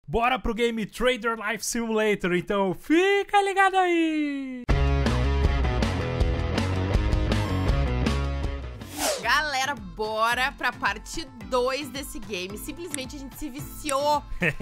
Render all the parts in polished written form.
Bora pro game Trader Life Simulator, então fica ligado aí! Galera, bora pra parte 2 desse game. Simplesmente a gente se viciou.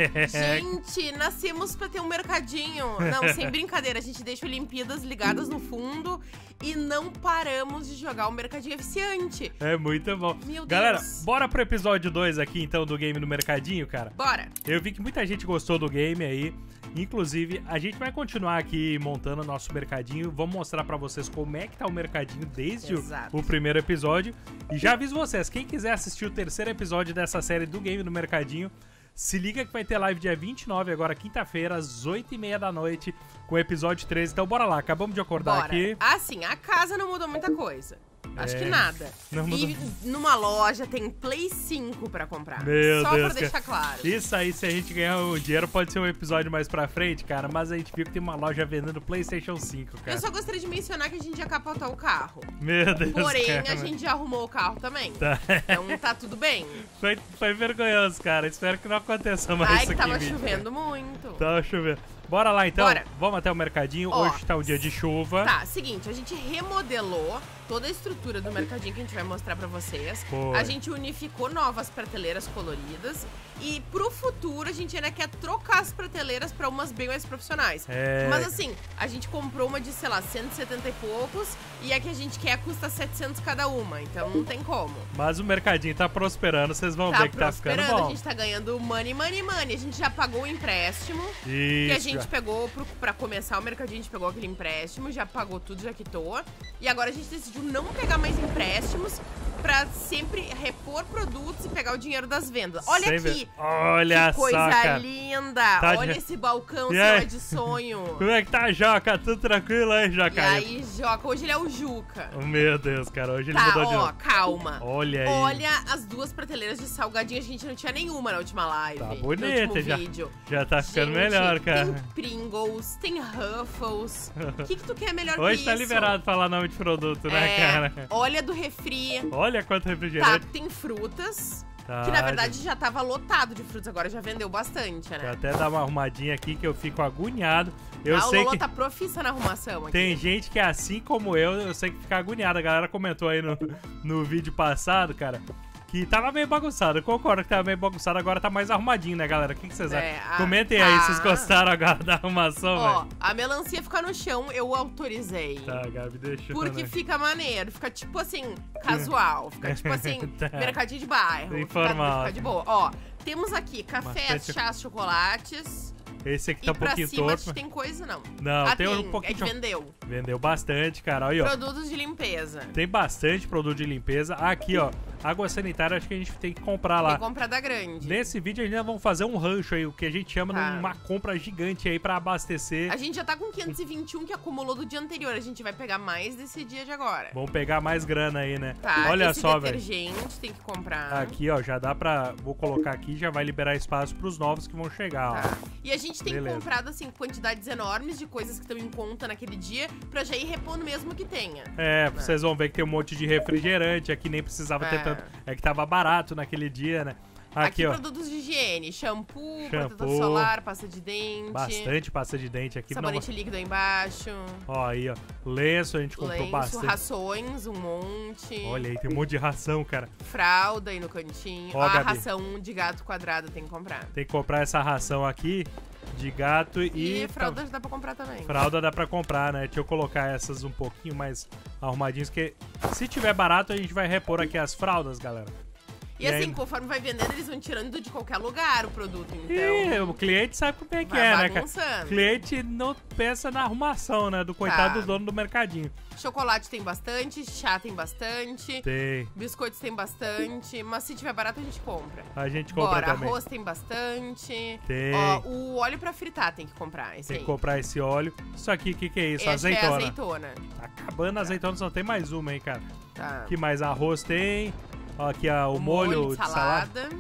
Gente, nascemos pra ter um mercadinho. Não, sem brincadeira, a gente deixa Olimpíadas ligadas no fundo e não paramos de jogar. O mercadinho é viciante. É muito bom. Meu Deus. Galera, bora pro episódio 2 aqui então do game no mercadinho, cara? Bora. Eu vi que muita gente gostou do game aí. Inclusive, a gente vai continuar aqui montando o nosso mercadinho. Vamos mostrar pra vocês como é que tá o mercadinho desde o primeiro episódio. E já aviso vocês, quem quiser assistir o terceiro episódio dessa série do game no mercadinho, se liga que vai ter live dia 29, agora quinta-feira, às 8h30 da noite, com o episódio 13. Então bora lá, acabamos de acordar aqui. Assim, a casa não mudou muita coisa. Acho que nada. E numa loja tem Play 5 pra comprar. Meu Só Deus, pra deixar claro. Isso aí, se a gente ganhar o dinheiro, pode ser um episódio mais pra frente, cara. Mas a gente viu que tem uma loja vendendo PlayStation 5, cara. Eu só gostaria de mencionar que a gente já capotou o carro. Meu Deus, Porém, cara. a gente já arrumou o carro também. Tá. Então tá tudo bem. Foi vergonhoso, cara. Espero que não aconteça mais isso aqui. Tava chovendo muito. Tava chovendo. Bora lá, então. Bora. Vamos até o mercadinho. Hoje tá um dia de chuva. Tá, seguinte, a gente remodelou toda a estrutura do mercadinho que a gente vai mostrar pra vocês. Foi. A gente unificou novas prateleiras coloridas. E pro futuro, a gente ainda quer trocar as prateleiras pra umas bem mais profissionais. Mas assim, a gente comprou uma de, sei lá, 170 e poucos. E a que a gente quer custa 700 cada uma. Então não tem como. Mas o mercadinho tá prosperando. Vocês vão ver que tá ficando bom. A gente tá ganhando money. A gente já pagou o empréstimo. Isso. Que a gente pegou pra começar o mercadinho, a gente pegou aquele empréstimo, já pagou tudo, já quitou. E agora a gente decidiu não pegar mais empréstimos pra sempre repor produtos e pegar o dinheiro das vendas. Olha aqui! Olha que coisa só, linda! Tá olha esse balcão, seu é de sonho. Como é que tá, Joca? Tudo tranquilo aí, Joca? E aí, Joca? Hoje ele é o Juca. Meu Deus, cara, hoje ele mudou de novo. Calma. Olha aí. Olha as duas prateleiras de salgadinho, a gente não tinha nenhuma na última live. Tá bonita, vídeo. Já tá ficando melhor, cara. Tem Pringles, tem Ruffles. O que tu quer melhor que hoje isso? Tá liberado falar nome de produto, né, cara? Olha do refri. Olha quanto refrigerante. Tá, tem frutas. Tá, que na verdade já tava lotado de frutas, agora já vendeu bastante, né? Vou até dar uma arrumadinha aqui que eu fico agoniado. Eu o sei Lolo que tá profissa na arrumação aqui. Tem gente que é assim como eu sei que fica agoniado. A galera comentou aí no vídeo passado, cara, que tava meio bagunçado. Eu concordo que tava meio bagunçado, agora tá mais arrumadinho, né, galera? O que vocês acham? Comentem aí se vocês gostaram agora da arrumação, velho. A melancia fica no chão, eu autorizei. Tá, Gabi, deixa eu Porque fica maneiro, fica tipo assim, casual. Fica tipo assim, mercadinho de bairro. Informal. Fica de boa. Temos aqui cafés, chás, chocolates. Esse aqui tá um pouquinho torto. E pra cima tem coisa, não? Não, tem um pouquinho. É que vendeu. Vendeu bastante, cara. Olha, ó. Produtos de limpeza. Tem bastante produto de limpeza. Aqui, ó. Água sanitária, acho que a gente tem que comprar lá. Tem que comprar da grande. Nesse vídeo, ainda vamos fazer um rancho aí, o que a gente chama de uma compra gigante aí pra abastecer. A gente já tá com 521 que acumulou do dia anterior. A gente vai pegar mais desse dia de agora. Vamos pegar mais grana aí, né? Tá, olha só, velho. Detergente tem que comprar. Aqui, ó, já dá pra... Vou colocar aqui, já vai liberar espaço pros novos que vão chegar, ó. E a gente tem comprado, assim, quantidades enormes de coisas que estão em conta naquele dia pra já ir repondo mesmo que tenha. Vocês vão ver que tem um monte de refrigerante aqui, nem precisava ter tanto. É que tava barato naquele dia, né? Aqui, ó. Produtos de higiene, shampoo, protetor solar, pasta de dente. Bastante pasta de dente aqui. Sabonete líquido aí embaixo. Ó, aí, ó. Lenço, a gente comprou bastante. Rações, um monte. Olha aí, tem um monte de ração, cara. Fralda aí no cantinho. A ração de gato quadrado tem que comprar. Tem que comprar essa ração aqui de gato e fralda dá pra comprar também. Fralda dá pra comprar, né? Deixa eu colocar essas um pouquinho mais arrumadinhas, porque se tiver barato a gente vai repor aqui as fraldas, galera. E assim, conforme vai vendendo, eles vão tirando de qualquer lugar o produto, então... o cliente sabe como é que é, né, cara? O cliente não pensa na arrumação, né, do coitado do dono do mercadinho. Chocolate tem bastante, chá tem bastante. Tem. Biscoitos tem bastante, mas se tiver barato a gente compra. A gente compra também. Arroz tem bastante. Tem. Ó, o óleo pra fritar tem que comprar, tem que comprar esse óleo. Isso aqui, o que é isso? Azeitona. É azeitona. Tá acabando a azeitona, só tem mais uma, hein, cara. Tá. Que mais? Arroz tem. Ó, aqui o molho de salada.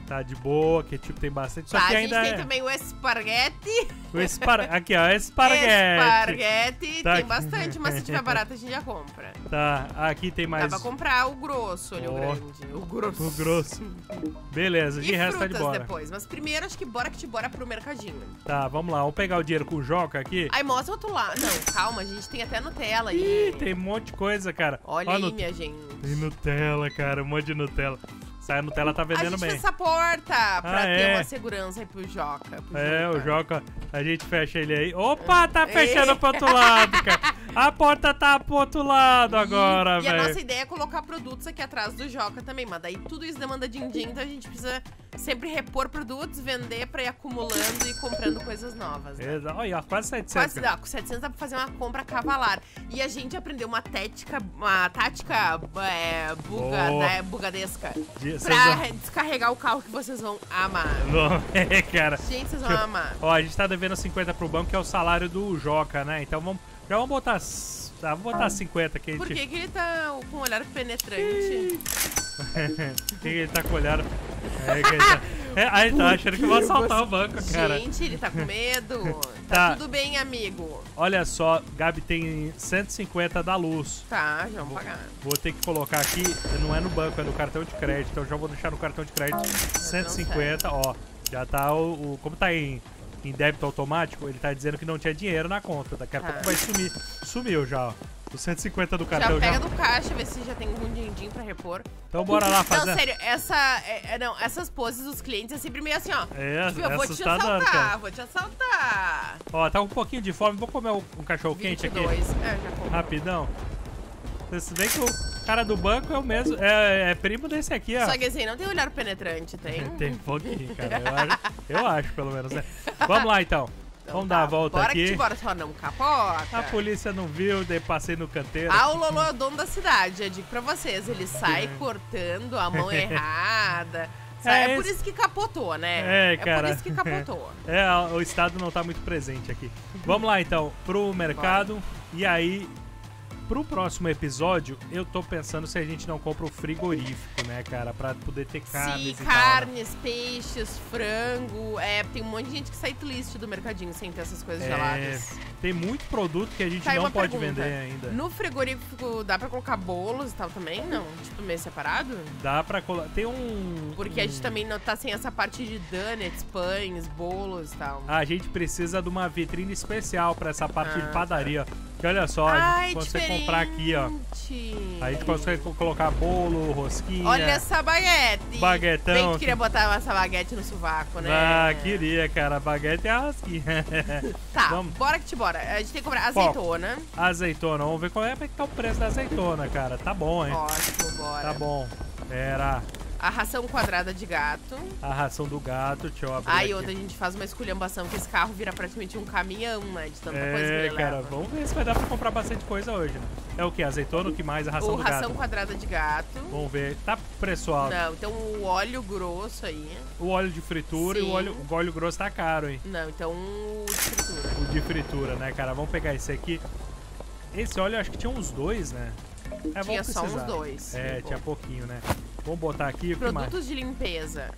Tá de boa, ketchup tem bastante. Só que a ainda gente tem também o esparguete. Aqui, ó, esparguete. Esparguete Tá tem aqui. bastante, mas se tiver barato a gente já compra. Tá, aqui tem mais... Dá pra comprar o grosso ali, o grande. O grosso. O grosso. Beleza, de E resto tá de frutas bora. depois. Mas primeiro, acho que bora pro mercadinho. Tá, vamos lá. Vamos pegar o dinheiro com o Joca aqui. Aí mostra o outro lado. Não, calma, a gente tem até Nutella aí. Ih, tem um monte de coisa, cara. Olha aí, minha gente. Tem Nutella, cara. Um monte de Nutella. Essa Nutella tá vendendo bem. A gente bem. fez essa porta pra ter é? uma segurança aí pro Joca. O Joca, a gente fecha ele aí. Opa, tá fechando pro outro lado, cara. A porta tá pro outro lado agora, velho. E a nossa ideia é colocar produtos aqui atrás do Joca também, mas daí tudo isso demanda din-din, então a gente precisa sempre repor produtos, vender pra ir acumulando e comprando coisas novas, né? Olha, quase 700. Quase dá, com 700 dá pra fazer uma compra cavalar. E a gente aprendeu uma tática bugadesca pra descarregar o carro que vocês vão amar. Bom, cara. Gente, vocês vão amar. Ó, a gente tá devendo 50 pro banco, que é o salário do Joca, né? Então já vamos botar... Tá, vamos botar 50 que a gente... Por que ele tá com um olhar penetrante? Por que ele tá com o olhar... Aí tá achando que eu vou assaltar o banco, cara. Gente, ele tá com medo. Tá. Tudo bem, amigo. Olha só, Gabi tem 150 da luz. Tá, já vamos pagar. Vou ter que colocar aqui, não é no banco, é no cartão de crédito. Então já vou deixar no cartão de crédito 150, ó. Já tá como tá em débito automático, ele tá dizendo que não tinha dinheiro na conta. Daqui a pouco vai sumir. Sumiu já, ó. Os 150 do cartão já. Pega do caixa, vê se já tem algum din-din pra repor. Então bora lá fazer. Não, sério, essas poses dos clientes é sempre meio assim, ó. Tipo, eu vou te assaltar, vou te assaltar. Ó, tá com um pouquinho de fome, vou comer um cachorro quente aqui. Já comi. Rapidão. Se bem que o cara do banco é o mesmo, é primo desse aqui, ó. Só que assim, não tem olhar penetrante, tem? Tem um pouquinho, cara. Eu acho, pelo menos, né? Vamos lá, então. Vamos dar a volta aqui. Bora só não capota. A polícia não viu, daí passei no canteiro. O Lolo é o dono da cidade, eu digo pra vocês. Ele sai cortando a mão errada. É por isso que capotou, né? Cara. É por isso que capotou. O Estado não tá muito presente aqui. Vamos lá, então, pro mercado. Bora. E aí... Pro próximo episódio, eu tô pensando se a gente não compra o frigorífico, né, cara? Pra poder ter carnes Sim, e carnes, peixes, frango. Tem um monte de gente que sai list do mercadinho sem ter essas coisas geladas. Tem muito produto que a gente não pode vender ainda. No frigorífico dá pra colocar bolos e tal também? Não? Tipo, meio separado? Dá pra colocar. Tem um... Porque a gente também não tá sem essa parte de donuts, pães, bolos e tal. A gente precisa de uma vitrine especial pra essa parte de padaria. Que olha só, a gente consegue comprar aqui, ó. A gente consegue colocar bolo, rosquinha. Olha essa baguete. Baguetão. Bem que queria botar essa baguete no sovaco, né? Queria, cara. Baguete é a rosquinha. Tá, bora que te bora. A gente tem que comprar azeitona. Azeitona. Vamos ver qual é que tá o preço da azeitona, cara. Tá bom, hein? Ótimo, bora. Tá bom. Pera. A ração quadrada de gato. A ração do gato, deixa eu abrir aqui. Outra, a gente faz uma esculhambação que esse carro vira praticamente um caminhão, né? De tanta coisa que ele cara, leva. Vamos ver se vai dar pra comprar bastante coisa hoje, né? É o que? Azeitona, o que mais? A ração do gato. Ração quadrada de gato. Vamos ver. Tá preço alto. Não, então o óleo grosso aí. O óleo de fritura. Sim. E o óleo grosso tá caro, hein? Não, então o de fritura. O de fritura, né, cara? Vamos pegar esse aqui. Esse óleo, acho que tinha uns 2, né? Tinha só uns 2. Tinha pouquinho, né? Vamos botar aqui. Produtos de limpeza.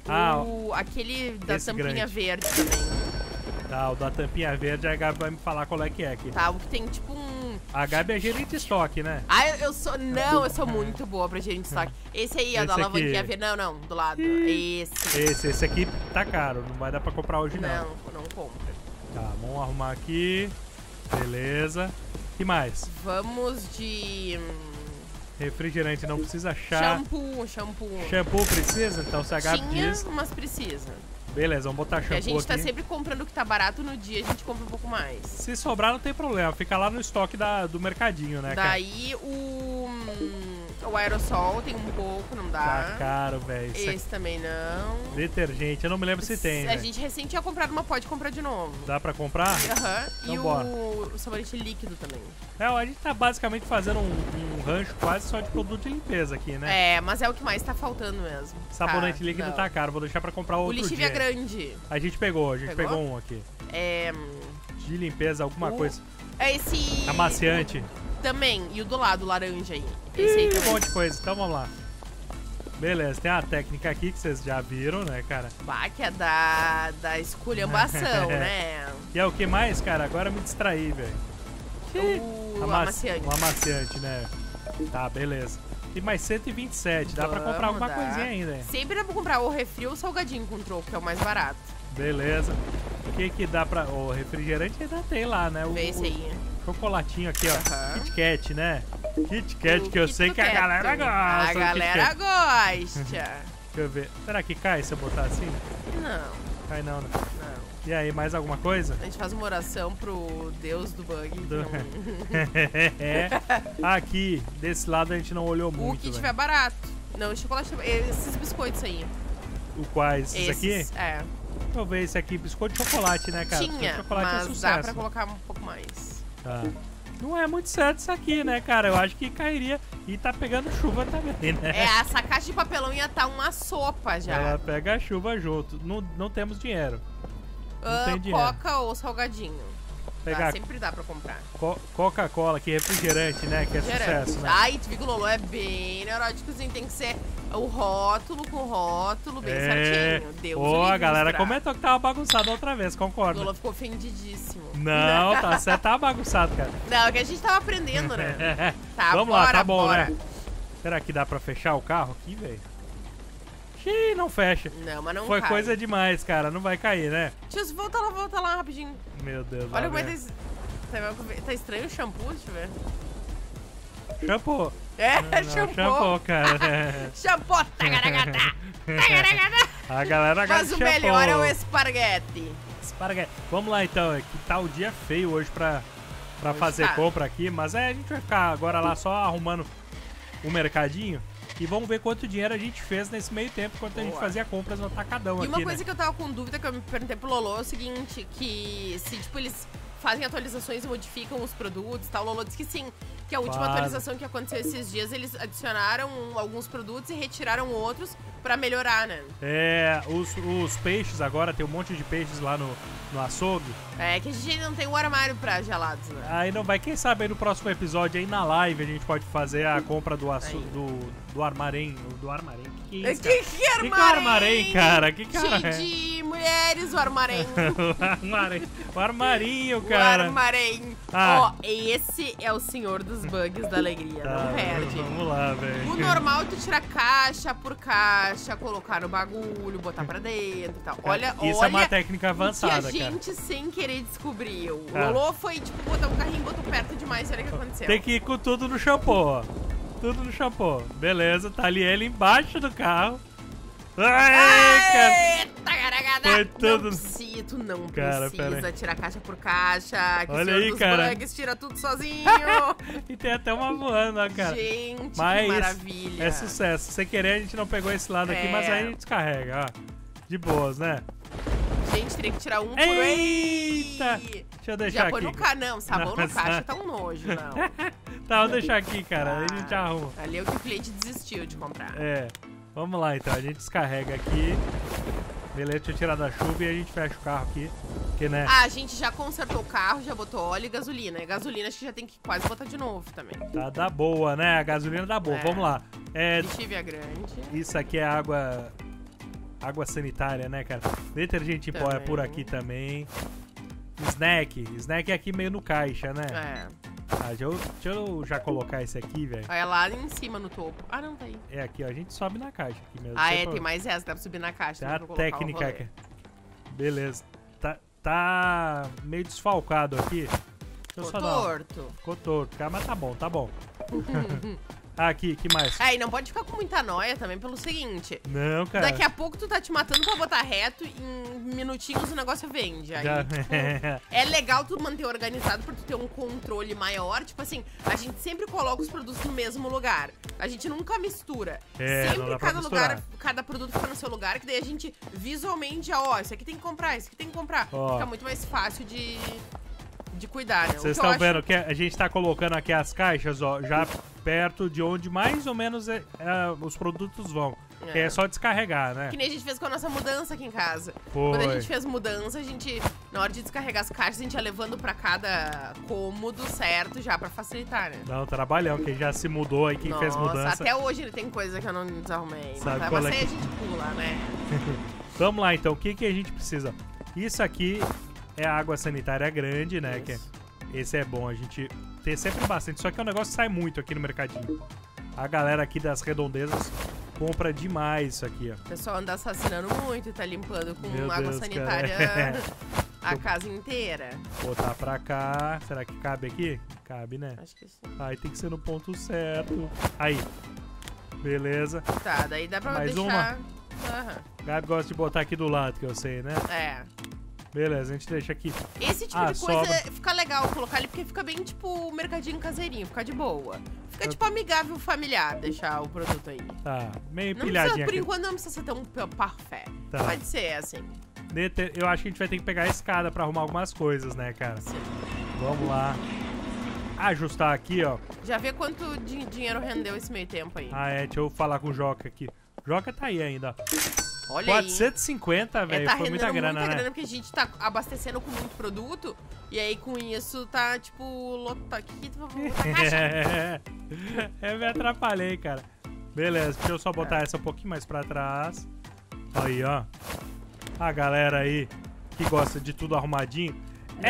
Aquele da tampinha verde também. Tá, o da tampinha verde, a Gabi vai me falar qual é que é aqui. Tá, o que tem tipo um... A Gabi é gerente de estoque, né? eu sou... Não, eu sou muito boa pra gerente de estoque. Esse aí, ó, da alavanquinha verde. Não, do lado. Esse aqui tá caro, não vai dar pra comprar hoje, não. Não compra. Tá, vamos arrumar aqui. Beleza. O que mais? Vamos de... Refrigerante não precisa achar. Shampoo. Shampoo precisa? Então se a Gabi diz... mas precisa. Beleza, vamos botar shampoo aqui. A gente tá sempre comprando o que tá barato no dia, a gente compra um pouco mais. Se sobrar, não tem problema. Fica lá no estoque do mercadinho, né? Daí o aerossol tem um pouco, não dá. Tá caro, velho. Esse também não. Detergente, eu não me lembro se tem. A gente recente tinha comprado uma, pode comprar de novo. Dá pra comprar? Então, e bora. o sabonete líquido também. A gente tá basicamente fazendo um rancho quase só de produto de limpeza aqui, né? Mas é o que mais tá faltando mesmo. Sabonete líquido tá caro, vou deixar pra comprar outro dia. O Lixívia grande. A gente pegou um aqui. De limpeza, alguma coisa. Esse... Amaciante. Também, e o do lado, laranja aí. Esse aí também. Um monte de coisa, então vamos lá. Beleza, tem uma técnica aqui que vocês já viram, né, cara? Bah, que é da esculhambação, né? E é o que mais, cara? Agora me distraí, velho. O amaciante. O amaciante, né? Tá, beleza. E mais 127, dá pra comprar alguma coisinha ainda, hein? Sempre dá pra comprar o refri ou o salgadinho com troco, que é o mais barato. Beleza. O que dá pra... O refrigerante ainda tem lá, né? Vê esse aí. Chocolatinho aqui, ó. Kit Kat, né? Kit Kat, que eu sei que a galera gosta. A galera gosta. Deixa eu ver. Será que cai se eu botar assim? Não. Cai não, né? Não. E aí, mais alguma coisa? A gente faz uma oração pro Deus do bug. Aqui, desse lado a gente não olhou muito. O que tiver barato. Não, chocolate. Esses biscoitos aí. O quais? Esses aqui? É. Deixa eu ver esse aqui, biscoito de chocolate, né, cara? Tinha, chocolate mas é sucesso. dá pra colocar um pouco mais. Tá. Não é muito certo isso aqui, né, cara? Eu acho que cairia. E tá pegando chuva também, né? É, essa caixa de papelão ia estar uma sopa já. Ela pega a chuva junto. Não temos dinheiro. Não tem dinheiro. Coca ou salgadinho. Pegar sempre dá pra comprar. Coca-Cola, que é refrigerante, né? Que é sucesso, né? Ai, tu viu que o Lolo é bem neuróticozinho. Tem que ser o rótulo com rótulo bem certinho. Deus Pô, a galera misturar. comentou que tava bagunçado outra vez, O concordo. Lolo ficou ofendidíssimo. Não, tá certo, tava bagunçado, cara. Não, é que a gente tava aprendendo, né? Tá, vamos bora, lá, tá bom, bora. né? Será que dá pra fechar o carro aqui, velho? Xiii, não fecha. Não, mas não Foi cai. coisa demais, cara. Não vai cair, né? Deixa eu volta lá rapidinho. Meu Deus. Olha como é que tá estranho o shampoo, deixa eu ver. Shampoo. É, Não, shampoo. shampoo, cara. Shampoo. Tagaragata. Tagaragata. A galera gosta Mas de o shampoo. melhor é o esparguete. Esparguete. Vamos lá, então. Que tá o dia feio hoje pra fazer compra aqui. Mas a gente vai ficar agora lá só arrumando o mercadinho. E vamos ver quanto dinheiro a gente fez nesse meio tempo, enquanto a gente fazia compras no atacadão aqui, E uma coisa né? que eu tava com dúvida, que eu me perguntei pro Lolo, é o seguinte, que se, tipo, eles fazem atualizações e modificam os produtos e tal, o Lolo disse que sim, que a última atualização que aconteceu esses dias, eles adicionaram alguns produtos e retiraram outros pra melhorar, né? É, os peixes agora, tem um monte de peixes lá no açougue. É, que a gente ainda não tem um armário pra gelados, né? Aí não vai, quem sabe aí no próximo episódio, aí na live, a gente pode fazer a compra do armazém. Do armazém? Que é isso, cara? Que armazém? Que armazém, cara? Que cara? De mulheres, o armazém. O armarinho, cara. O armazém. Ó, esse é o senhor dos bugs da alegria, não perde. Vamos lá, velho. O normal é tu tirar caixa por caixa, colocar no bagulho, botar pra dentro e tal. Olha, isso é uma técnica avançada, o que a gente sem querer descobriu. O Lolo foi, tipo, botar um carrinho, botou perto demais e olha o que aconteceu. Tem que ir com tudo no shampoo, ó. Tudo no shampoo. Beleza, tá ali ele embaixo do carro. Ai, cara. Foi tudo. Tu não Cara, precisa tirar caixa por caixa. Que olha o aí, senhor dos cara. bugs tira tudo sozinho. E tem até uma voando, ó, cara. Gente, mas que maravilha. É sucesso. Sem querer, a gente não pegou esse lado aqui, mas aí a gente descarrega, ó. De boas, né? Gente, teria que tirar um por Eita! Deixa eu deixar já põe aqui. no não, sabão no caixa tá um nojo, não. Tá, vou deixar aqui, cara. Aí a gente arruma. Ali é o que o cliente desistiu de comprar. É. Vamos lá, então. A gente descarrega aqui. Beleza, deixa eu tirar da chuva e a gente fecha o carro aqui. Porque, né? Ah, a gente já consertou o carro, já botou óleo e gasolina. E gasolina acho que já tem que quase botar de novo também. Tá da boa, né? A gasolina da boa. Vamos lá. Lixívia grande. Isso aqui é água sanitária, né, cara? Detergente em pó é por aqui também. Snack é aqui meio no caixa, né? É. Ah, deixa eu já colocar esse aqui, velho. É lá em cima no topo. Ah, não, tá aí. É aqui, ó. A gente sobe na caixa aqui mesmo. Ah, tem mais essa, dá pra subir na caixa. Tem a técnica aqui. Beleza. Tá meio desfalcado aqui. Ficou torto. Ficou torto, cara, mas tá bom, tá bom. Aqui, que mais? É, e não pode ficar com muita noia também pelo seguinte. Não, cara. Daqui a pouco tu tá te matando pra botar reto e em minutinhos o negócio vende. Aí, tipo, é legal tu manter organizado pra tu ter um controle maior. Tipo assim, a gente sempre coloca os produtos no mesmo lugar. A gente nunca mistura. Sempre cada produto fica no seu lugar, que daí a gente visualmente, ó, isso aqui tem que comprar, isso aqui tem que comprar. Fica muito mais fácil de cuidar, né? Vocês estão vendo que a gente tá colocando aqui as caixas, ó, já perto de onde mais ou menos os produtos vão. Que é só descarregar, né? Que nem a gente fez com a nossa mudança aqui em casa. Foi. Quando a gente fez mudança, a gente, na hora de descarregar as caixas, a gente ia levando pra cada cômodo certo já pra facilitar, né? Não, trabalhão, quem já se mudou aí, quem fez mudança. Até hoje ele tem coisa que eu não desarrumei. Sabe mas é aí a gente pula, né? Vamos lá, então. O que a gente precisa? Isso aqui é a água sanitária grande, né? Que esse é bom a gente ter sempre bastante. Só que é um negócio que sai muito aqui no mercadinho. A galera aqui das redondezas compra demais isso aqui, ó. O pessoal anda assassinando muito e tá limpando com Meu água Deus, sanitária a casa inteira. Botar pra cá. Será que cabe aqui? Cabe, né? Acho que sim. Aí tem que ser no ponto certo. Aí. Beleza. Tá, daí dá pra Mais deixar... Gabi gosta de botar aqui do lado, que eu sei, né? É. Beleza, a gente deixa aqui. Esse tipo de coisa fica legal colocar ali, porque fica bem, tipo, mercadinho caseirinho, fica de boa. Fica, tipo, amigável familiar deixar o produto aí. Tá, meio não pilhadinho precisa, por aqui. enquanto não precisa ter um parfait. Tá. Pode ser, assim. Eu acho que a gente vai ter que pegar a escada pra arrumar algumas coisas, né, cara? Sim. Vamos lá. Ajustar aqui, ó. Já vê quanto dinheiro rendeu esse meio tempo aí. Ah, é, deixa eu falar com o Joca aqui. O Joca tá aí ainda, ó. Olha 450, velho. Tá foi muita grana, né? Porque a gente tá abastecendo com muito produto. E aí, com isso, tá, tipo, lotado. Aqui, vou botar caixa. Eu me atrapalhei, cara. Beleza, deixa eu só botar essa um pouquinho mais pra trás. Aí, ó. A galera aí que gosta de tudo arrumadinho.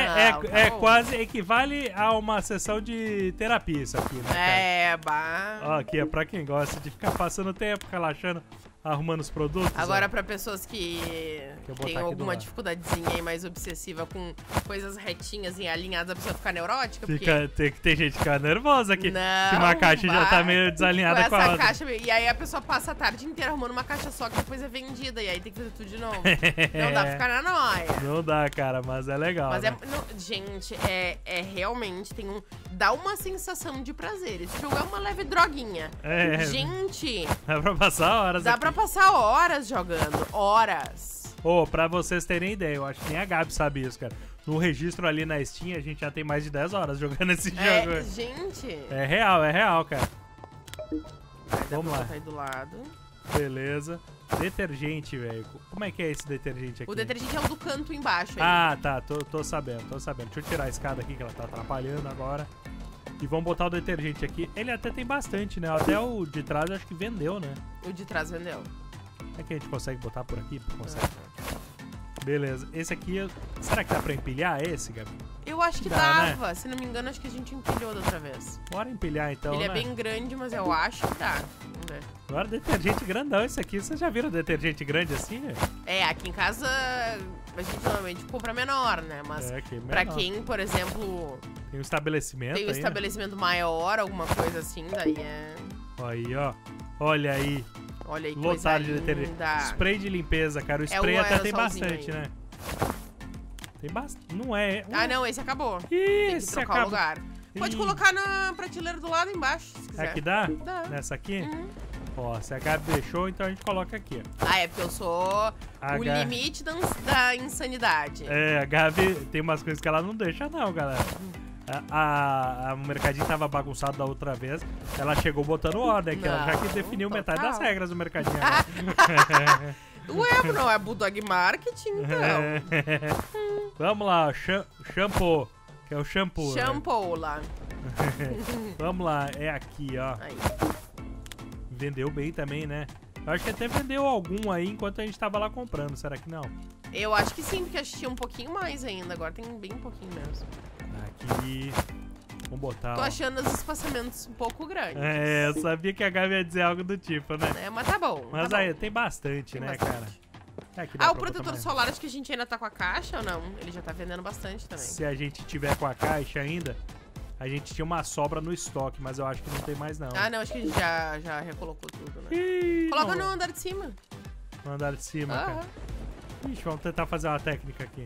Quase equivale a uma sessão de terapia isso aqui, né, cara? Ó, aqui é pra quem gosta de ficar passando tempo, relaxando, arrumando os produtos. Agora, pra pessoas que tem alguma dificuldadezinha aí mais obsessiva com coisas retinhas e alinhadas, a pessoa ficar neurótica. Tem gente que fica nervosa aqui. Não, que uma caixa já tá meio desalinhada com a outra. Caixa, e aí a pessoa passa a tarde inteira arrumando uma caixa só, que depois é vendida. E aí tem que fazer tudo de novo. Não dá pra ficar na noia. Não dá, cara, mas é legal. Mas né? Gente, realmente dá uma sensação de prazer. Esse jogo é uma leve droguinha. Gente, dá pra passar horas. Dá pra passar horas jogando. Horas. Pra vocês terem ideia, eu acho que nem a Gabi sabe isso, cara. No registro ali na Steam, a gente já tem mais de 10 horas jogando esse jogo. Gente. É real, cara. Vamos lá. Aí do lado. Beleza. Detergente, velho. Como é que é esse detergente aqui? O detergente é o do canto embaixo aí. Ah, tá. Tô sabendo. Deixa eu tirar a escada aqui, que ela tá atrapalhando agora. E vamos botar o detergente aqui. Ele até tem bastante, né? Até o de trás eu acho que vendeu, né? O de trás vendeu. É que a gente consegue botar por aqui? Consegue. Beleza. Esse aqui, será que dá pra empilhar esse, Gabi? Eu acho que dava. Né? Se não me engano, acho que a gente empilhou da outra vez. Bora empilhar, então, Ele é bem grande, mas eu acho que dá. Vamos ver. Agora, detergente grandão esse aqui. Vocês já viram detergente grande assim, né? Aqui em casa a gente normalmente compra menor, né? Mas pra quem, por exemplo... Tem um estabelecimento Tem um estabelecimento maior, alguma coisa assim, daí é... Aí, ó. Olha aí. Olha aí, lotado de detergente. Spray de limpeza, cara. O spray até tem bastante, né? Tem bastante. Não é. Ah, não, esse acabou. Esse tem que trocar o lugar. Pode colocar na prateleira do lado embaixo, se quiser. Aqui dá? Dá. Nessa aqui? Ó, se a Gabi deixou, então a gente coloca aqui, ó. Ah, é porque eu sou o limite da insanidade. A Gabi tem umas coisas que ela não deixa, não, galera. O mercadinho tava bagunçado da outra vez. Ela chegou botando ordem aqui, ela já que definiu metade das regras do mercadinho. Ué, não é Bulldog Marketing, então. Vamos lá, shampoo. Que é o shampoo. Shampoo, né? Lá. Vamos lá, é aqui, ó. Aí. Vendeu bem também, né? Eu acho que até vendeu algum aí enquanto a gente tava lá comprando, será que não? Eu acho que sim, porque acho que tinha um pouquinho mais ainda. Agora tem bem um pouquinho mesmo. Aqui. Vamos botar. Tô achando os espaçamentos um pouco grandes. Eu sabia que a Gabi ia dizer algo do tipo, né? Mas tá bom. Mas tá aí, bom. tem bastante, né, cara? O protetor solar, acho que a gente ainda tá com a caixa ou não? Ele já tá vendendo bastante também. Se a gente tiver com a caixa ainda, a gente tinha uma sobra no estoque, mas eu acho que não tem mais, não. Ah, não, acho que a gente já recolocou tudo, né? Coloca no andar de cima. No andar de cima, cara. Ixi, vamos tentar fazer uma técnica aqui.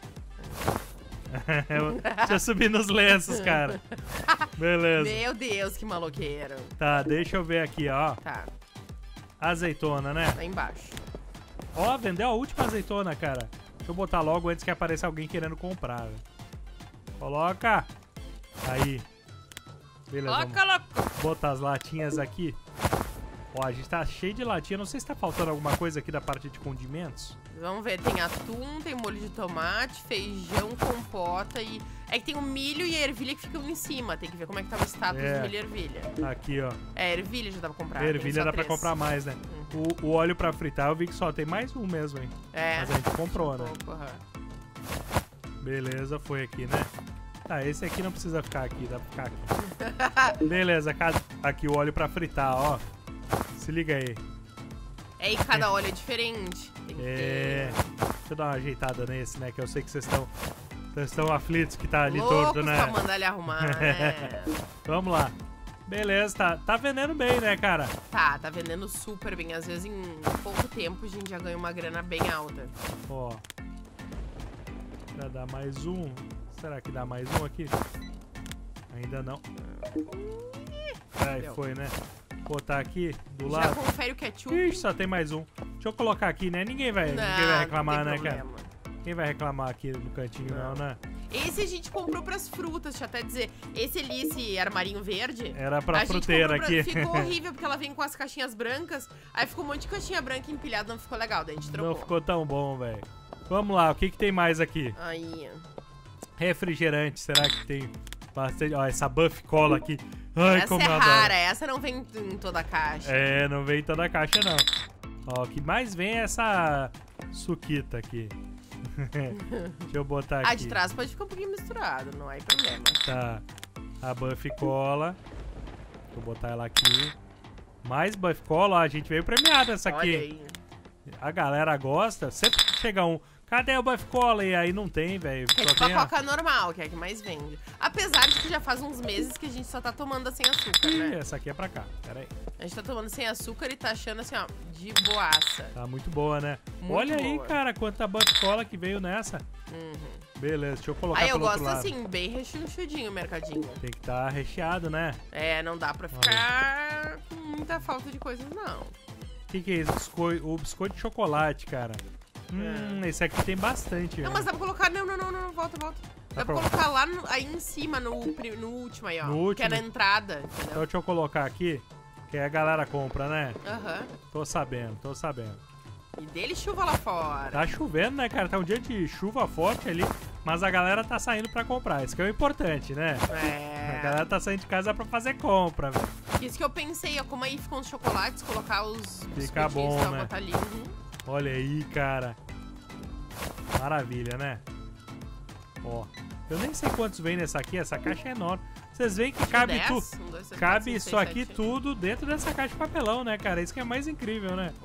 Deixa eu subir nos lenços, cara. Beleza. Meu Deus, que maloqueiro. Tá, deixa eu ver aqui, ó. Tá. Azeitona, né? Lá embaixo. Ó, vendeu a última azeitona, cara. Deixa eu botar logo antes que apareça alguém querendo comprar, velho. Coloca. Aí. Beleza. Coloca. Botar as latinhas aqui. Ó, a gente tá cheio de latinha. Não sei se tá faltando alguma coisa aqui da parte de condimentos. Vamos ver, tem atum, tem molho de tomate, feijão, compota e... É que tem o milho e a ervilha que ficam em cima. Tem que ver como é que tá o status do milho e ervilha. Aqui, ó. É, ervilha já dá pra comprar. Ervilha dá pra comprar mais, né? O óleo pra fritar eu vi que só tem mais um mesmo, hein? É. Mas a gente comprou, né? Uhum. Beleza, foi aqui, né? Tá, esse aqui não precisa ficar aqui, dá pra ficar aqui. Beleza, aqui o óleo pra fritar, ó. Se liga aí. É, e cada óleo é diferente. Tem que ter... Deixa eu dar uma ajeitada nesse, né? Que eu sei que vocês estão aflitos que tá ali loucos torto, né? pra mandar ele arrumar, né? Vamos lá. Beleza, tá vendendo bem, né, cara? Tá vendendo super bem. Às vezes, em pouco tempo, a gente já ganha uma grana bem alta. Ó. Já dá mais um. Será que dá mais um aqui? Ainda não. Aí foi, né? Botar aqui do lado. Já confere o ketchup. Ixi, só tem mais um. Deixa eu colocar aqui, né? Ninguém vai reclamar, né, cara? Ninguém vai reclamar aqui no cantinho, não, né? Esse a gente comprou pras frutas, deixa eu até dizer. Esse ali, esse armarinho verde... Era pra fruteira aqui. Ficou horrível, porque ela vem com as caixinhas brancas. Aí ficou um monte de caixinha branca empilhada, não ficou legal, daí a gente trocou. Não ficou tão bom, velho. Vamos lá, o que tem mais aqui? Aí. Refrigerante, será que tem bastante? Ó, essa Buff Cola aqui. Ai, essa como é eu rara, adoro. essa não vem em toda a caixa. É, não vem em toda a caixa, não. Ó, o que mais vem é essa suquita aqui. Deixa eu botar aqui. A de trás pode ficar um pouquinho misturado, não é problema. Tá. A Buff Cola. Vou botar ela aqui. Mais Buff Cola, ó, a gente veio premiada essa aqui. Olha aí. A galera gosta. Sempre chega um... Cadê o Buff Cola? E aí não tem, velho. É tipo a Coca normal, que é a que mais vende. Apesar de que já faz uns meses que a gente só tá tomando sem açúcar, né? Essa aqui é pra cá, pera aí. A gente tá tomando sem açúcar e tá achando assim, ó, de boaça. Tá muito boa, né? Muito Olha aí, boa. cara, quanta Buff Cola que veio nessa. Beleza, deixa eu colocar Aí eu pelo outro gosto lado. assim, bem rechonchudinho o mercadinho. Tem que estar recheado, né? É, não dá pra ficar com muita falta de coisas, não. O que é isso? O biscoito de chocolate, cara. Esse aqui tem bastante. Não, mas dá pra colocar... Não, volta. Dá pra colocar lá aí em cima, no último aí, ó. No último? Que é na entrada, entendeu? Então deixa eu colocar aqui, que aí a galera compra, né? Aham. Tô sabendo. E dele chuva lá fora. Tá chovendo, né, cara? Tá um dia de chuva forte ali, mas a galera tá saindo pra comprar. Isso que é o importante, né? É. A galera tá saindo de casa pra fazer compra, velho. Isso que eu pensei, ó, como aí ficam os chocolates, colocar os Fica bom, pra né? botar ali. Olha aí, cara. Maravilha, né? Ó, eu nem sei quantos vem nessa aqui, essa caixa é enorme. Vocês veem que cabe 10? tudo. 1, 2, 3, Cabe 4, 5, isso 6, aqui 7. tudo dentro dessa caixa de papelão, né, cara? Isso que é mais incrível, né?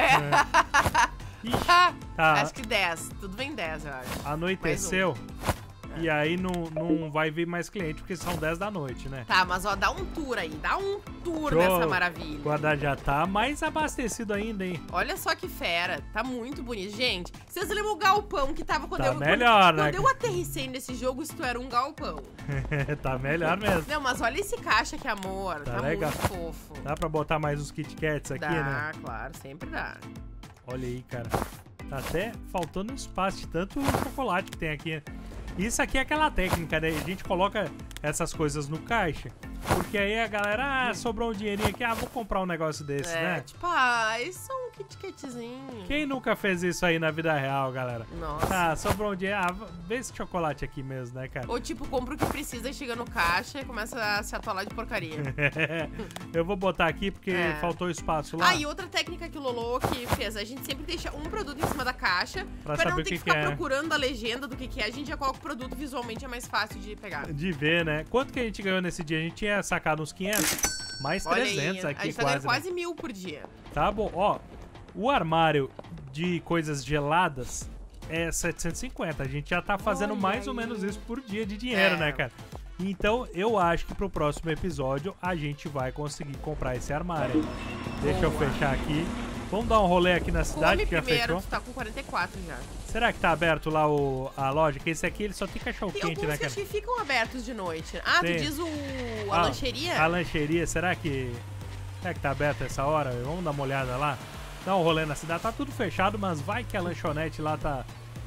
Ixi, Tá. tá, Acho que 10. Tudo vem 10, eu acho. anoiteceu. E aí não vai vir mais cliente, porque são 10 da noite, né? Tá, mas ó, dá um tour aí. Dá um tour Show. nessa maravilha. O guarda já tá mais abastecido ainda, hein? Olha só que fera. Tá muito bonito. Gente, vocês lembram o galpão que tava quando Tá eu... melhor, quando, né? quando eu aterrissei nesse jogo, isso era um galpão. Tá melhor mesmo. Não, mas olha esse caixa, que amor. Tá Tá legal. muito fofo. Dá pra botar mais uns Kit Kats aqui, Dá, né? claro. Sempre dá. Olha aí, cara. Tá até faltando espaço de tanto chocolate que tem aqui. Isso aqui é aquela técnica, né? A gente coloca essas coisas no caixa, porque aí a galera, sobrou um dinheirinho aqui, vou comprar um negócio desse, né? Tipo, isso é um Kit Katzinho. Quem nunca fez isso aí na vida real, galera? Nossa. Sobrou um dinheiro, vê esse chocolate aqui mesmo, né, cara? Ou tipo, compra o que precisa e chega no caixa e começa a se atolar de porcaria. Eu vou botar aqui porque faltou espaço lá. E outra técnica que o Lolo que fez, a gente sempre deixa um produto em cima da caixa Pra não saber ter o que que ficar é. procurando a legenda do que é, a gente já coloca o produto visualmente, é mais fácil de pegar. De ver, né? Quanto que a gente ganhou nesse dia? A gente tinha sacado uns 500, mais 300 Olha aí, aqui a gente tá ganhando quase. quase 1000 por dia. Tá bom, ó, o armário de coisas geladas é 750. A gente já tá fazendo Olha mais ou aí. menos isso por dia de dinheiro, né, cara? Então, eu acho que pro próximo episódio a gente vai conseguir comprar esse armário. Deixa eu fechar aqui. Vamos dar um rolê aqui na cidade, Come que já primeiro, fechou. tu tá com 44 já. Será que tá aberto lá a loja? Que esse aqui ele só tem cachorro Tem quente, alguns né, que cara? acho que ficam abertos de noite. Tem. Tu diz a lancheria? A lancheria, será que tá aberto essa hora? Vamos dar uma olhada lá. Dá um rolê na cidade. Tá tudo fechado, mas vai que a lanchonete lá tá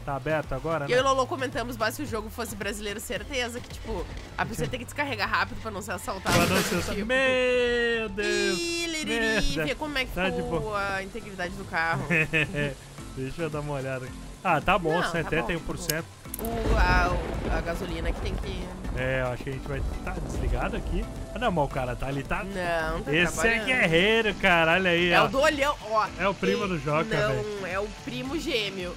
Tá aberto agora, E né? eu e o Lolo comentamos, mas se o jogo fosse brasileiro, certeza que, tipo, a pessoa tem que descarregar rápido pra não ser assaltada. Pra não ser assaltada. Meu Deus! Ih, liriri, Merda. vê como é que Tá de ficou boa. a integridade do carro. Deixa eu dar uma olhada aqui. Ah, tá bom, Não, tá 71%. A gasolina que tem que... É, eu acho que a gente vai... Tá desligado aqui? Ah, não, mas o cara tá ali, tá... Não, tá Esse é trabalhando. guerreiro, cara, olha aí, É ó. o do olhão, ó. É o primo do Joca, velho. Não, é o primo gêmeo.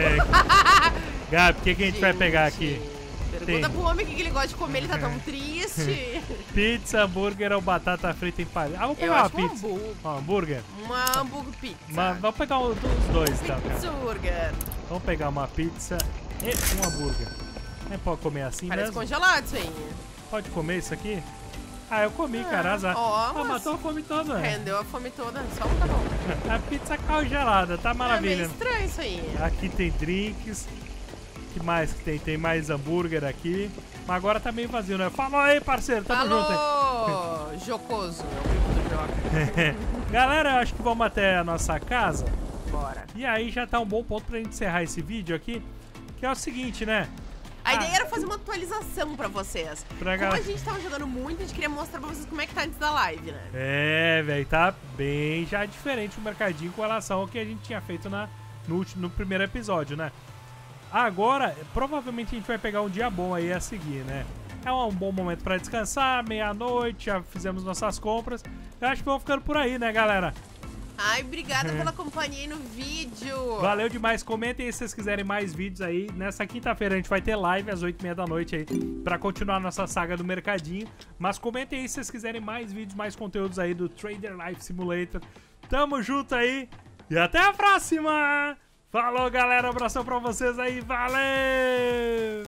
É. Gabi, o que a gente vai pegar aqui? Pergunta Tem. pro homem o que ele gosta de comer, ele tá tão triste. Pizza, hambúrguer ou batata frita empalhada? Ah, vamos Eu pegar uma acho um pizza. hambúrguer. Um hambúrguer? Uma hambúrguer pizza. Vamos pegar os dois, então, cara. Pizza. Vamos pegar uma pizza e um hambúrguer. Nem pode comer assim Parece mesmo? congelado isso aí. Pode comer isso aqui? Ah, eu comi, cara, azar. ó, mas- matou a fome toda. Rendeu a fome toda, só um tá bom. A pizza congelada, tá É maravilha. meio estranho isso aí. Aqui tem drinks. O que mais que tem? Tem mais hambúrguer aqui. Mas agora tá meio vazio, né? Falou aí, parceiro. Tamo junto aí. Alô, Jocoso, é o primo do Joca. Galera, eu acho que vamos até a nossa casa. Bora. E aí já tá um bom ponto pra gente encerrar esse vídeo aqui. Que é o seguinte, né? A ideia era fazer uma atualização pra vocês. Pra Como galera- a gente tava jogando muito, a gente queria mostrar pra vocês como é que tá antes da live, né? É, velho, tá bem já diferente o mercadinho com relação ao que a gente tinha feito no primeiro episódio, né? Agora, provavelmente a gente vai pegar um dia bom aí a seguir, né? É um bom momento pra descansar, meia-noite, já fizemos nossas compras. Eu acho que vamos ficando por aí, né, galera? Ai, obrigada pela companhia aí no vídeo. Valeu demais, comentem aí se vocês quiserem mais vídeos aí. Nessa quinta-feira a gente vai ter live às 8h30 da noite aí pra continuar nossa saga do mercadinho. Mas comentem aí se vocês quiserem mais vídeos, mais conteúdos aí do Trader Life Simulator. Tamo junto aí e até a próxima! Falou, galera, abração pra vocês aí, valeu!